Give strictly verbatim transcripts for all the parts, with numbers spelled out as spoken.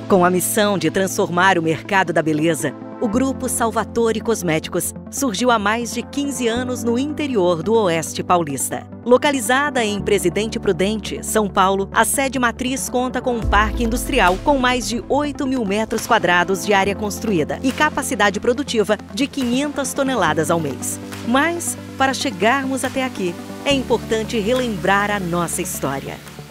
Com a missão de transformar o mercado da beleza, o Grupo Salvatore Cosméticos surgiu há mais de quinze anos no interior do Oeste Paulista. Localizada em Presidente Prudente, São Paulo, a sede matriz conta com um parque industrial com mais de oito mil metros quadrados de área construída e capacidade produtiva de quinhentas toneladas ao mês. Mas, para chegarmos até aqui, é importante relembrar a nossa história.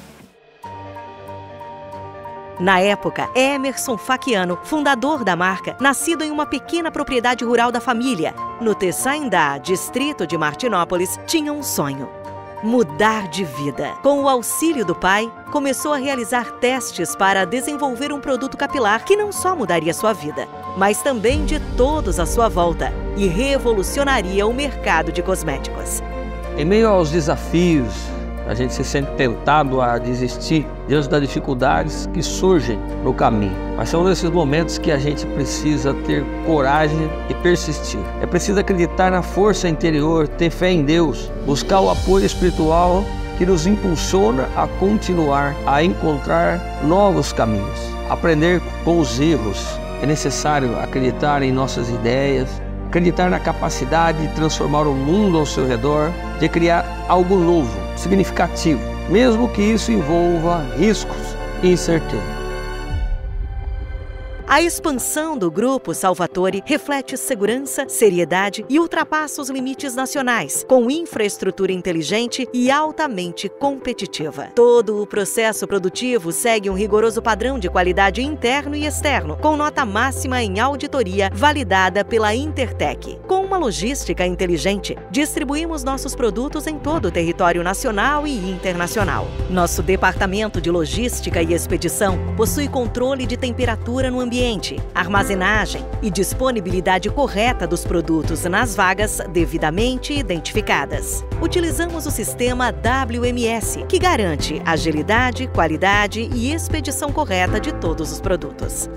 Na época, Emerson Facchiano, fundador da marca, nascido em uma pequena propriedade rural da família, no Tessaindá, distrito de Martinópolis, tinha um sonho: mudar de vida. Com o auxílio do pai, começou a realizar testes para desenvolver um produto capilar que não só mudaria sua vida, mas também de todos à sua volta e revolucionaria o mercado de cosméticos. Em meio aos desafios, a gente se sente tentado a desistir diante das dificuldades que surgem no caminho. Mas são nesses momentos que a gente precisa ter coragem e persistir. É preciso acreditar na força interior, ter fé em Deus, buscar o apoio espiritual que nos impulsiona a continuar, a encontrar novos caminhos, aprender com os erros. É necessário acreditar em nossas ideias, acreditar na capacidade de transformar o mundo ao seu redor, de criar algo novo, significativo, mesmo que isso envolva riscos e incerteza. A expansão do Grupo Salvatore reflete segurança, seriedade e ultrapassa os limites nacionais, com infraestrutura inteligente e altamente competitiva. Todo o processo produtivo segue um rigoroso padrão de qualidade interno e externo, com nota máxima em auditoria validada pela Intertech. Com uma logística inteligente, distribuímos nossos produtos em todo o território nacional e internacional. Nosso departamento de logística e expedição possui controle de temperatura no ambiente, armazenagem e disponibilidade correta dos produtos nas vagas devidamente identificadas. Utilizamos o sistema W M S, que garante agilidade, qualidade e expedição correta de todos os produtos.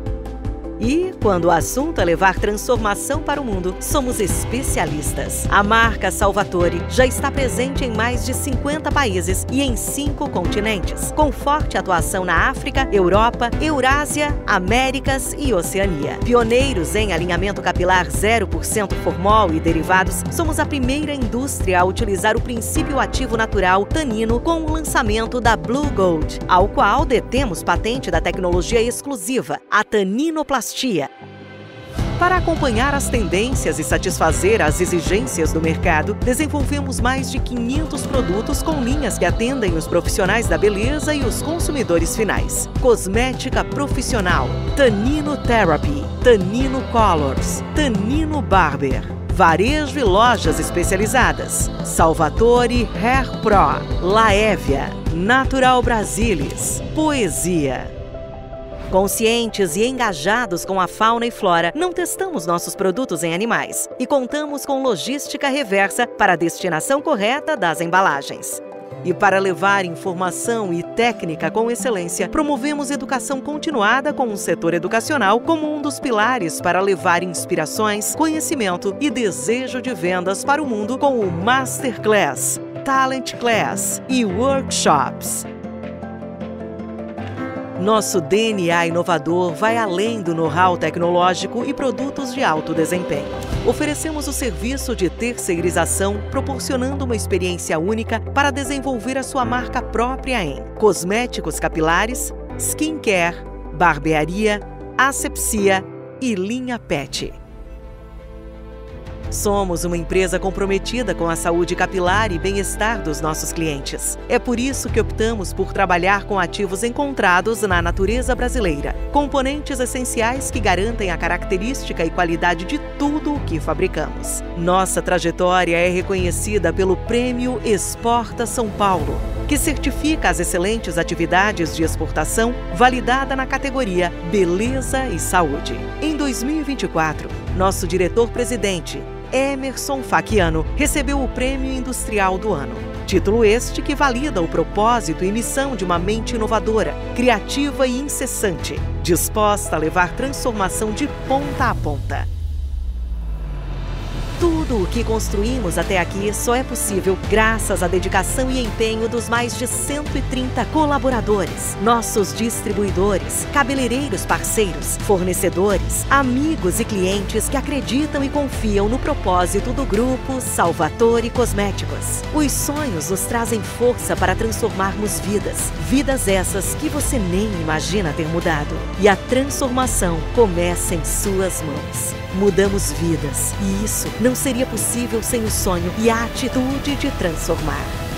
E, quando o assunto é levar transformação para o mundo, somos especialistas. A marca Salvatore já está presente em mais de cinquenta países e em cinco continentes, com forte atuação na África, Europa, Eurásia, Américas e Oceania. Pioneiros em alinhamento capilar zero por cento formol e derivados, somos a primeira indústria a utilizar o princípio ativo natural tanino com o lançamento da Blue Gold, ao qual detemos patente da tecnologia exclusiva, a taninoplastia. Para acompanhar as tendências e satisfazer as exigências do mercado, desenvolvemos mais de quinhentos produtos com linhas que atendem os profissionais da beleza e os consumidores finais. Cosmética profissional, Tanino Therapy, Tanino Colors, Tanino Barber. Varejo e lojas especializadas, Salvatore Hair Pro, Laevia, Natural Brasilis, Poesia. Conscientes e engajados com a fauna e flora, não testamos nossos produtos em animais e contamos com logística reversa para a destinação correta das embalagens. E para levar informação e técnica com excelência, promovemos educação continuada com o setor educacional como um dos pilares para levar inspirações, conhecimento e desejo de vendas para o mundo com o Masterclass, Talent Class e Workshops. Nosso D N A inovador vai além do know-how tecnológico e produtos de alto desempenho. Oferecemos o serviço de terceirização, proporcionando uma experiência única para desenvolver a sua marca própria em cosméticos capilares, skincare, barbearia, asepsia e linha pet. Somos uma empresa comprometida com a saúde capilar e bem-estar dos nossos clientes. É por isso que optamos por trabalhar com ativos encontrados na natureza brasileira, componentes essenciais que garantem a característica e qualidade de tudo o que fabricamos. Nossa trajetória é reconhecida pelo Prêmio Exporta São Paulo, que certifica as excelentes atividades de exportação validada na categoria Beleza e Saúde. Em dois mil e vinte e quatro, nosso diretor-presidente, Emerson Facchiano, recebeu o Prêmio Industrial do Ano. Título este que valida o propósito e missão de uma mente inovadora, criativa e incessante, disposta a levar transformação de ponta a ponta. Tudo Tudo o que construímos até aqui só é possível graças à dedicação e empenho dos mais de cento e trinta colaboradores, nossos distribuidores, cabeleireiros parceiros, fornecedores, amigos e clientes que acreditam e confiam no propósito do Grupo Salvatore Cosméticos. Os sonhos nos trazem força para transformarmos vidas, vidas essas que você nem imagina ter mudado. E a transformação começa em suas mãos. Mudamos vidas, e isso não seria possível sem o sonho e a atitude de transformar.